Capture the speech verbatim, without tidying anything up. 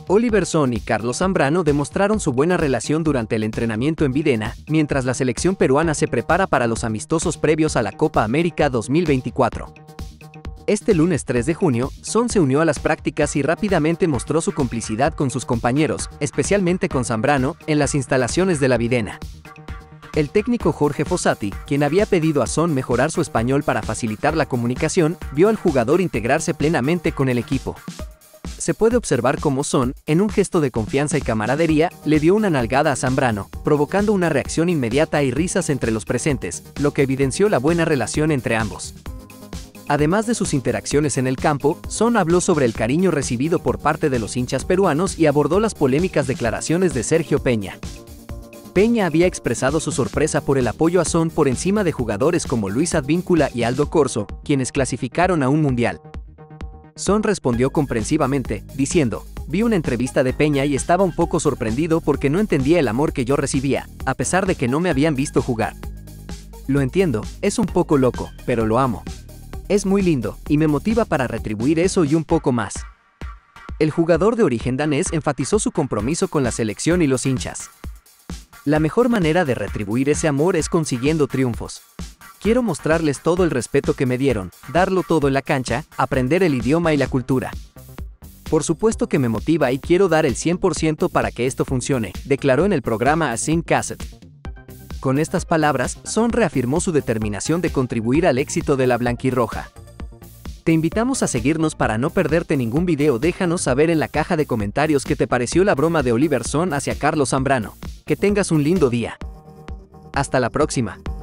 Oliver Son y Carlos Zambrano demostraron su buena relación durante el entrenamiento en Videna, mientras la selección peruana se prepara para los amistosos previos a la Copa América dos mil veinticuatro. Este lunes tres de junio, Son se unió a las prácticas y rápidamente mostró su complicidad con sus compañeros, especialmente con Zambrano, en las instalaciones de la Videna. El técnico Jorge Fossati, quien había pedido a Son mejorar su español para facilitar la comunicación, vio al jugador integrarse plenamente con el equipo. Se puede observar cómo Son, en un gesto de confianza y camaradería, le dio una nalgada a Zambrano, provocando una reacción inmediata y risas entre los presentes, lo que evidenció la buena relación entre ambos. Además de sus interacciones en el campo, Son habló sobre el cariño recibido por parte de los hinchas peruanos y abordó las polémicas declaraciones de Sergio Peña. Peña había expresado su sorpresa por el apoyo a Son por encima de jugadores como Luis Advíncula y Aldo Corzo, quienes clasificaron a un mundial. Son respondió comprensivamente, diciendo: «Vi una entrevista de Peña y estaba un poco sorprendido porque no entendía el amor que yo recibía, a pesar de que no me habían visto jugar. Lo entiendo, es un poco loco, pero lo amo. Es muy lindo, y me motiva para retribuir eso y un poco más». El jugador de origen danés enfatizó su compromiso con la selección y los hinchas. «La mejor manera de retribuir ese amor es consiguiendo triunfos. Quiero mostrarles todo el respeto que me dieron, darlo todo en la cancha, aprender el idioma y la cultura. Por supuesto que me motiva y quiero dar el cien por ciento para que esto funcione», declaró en el programa Async Cassette. Con estas palabras, Son reafirmó su determinación de contribuir al éxito de la blanquirroja. Te invitamos a seguirnos para no perderte ningún video. Déjanos saber en la caja de comentarios qué te pareció la broma de Oliver Son hacia Carlos Zambrano. Que tengas un lindo día. Hasta la próxima.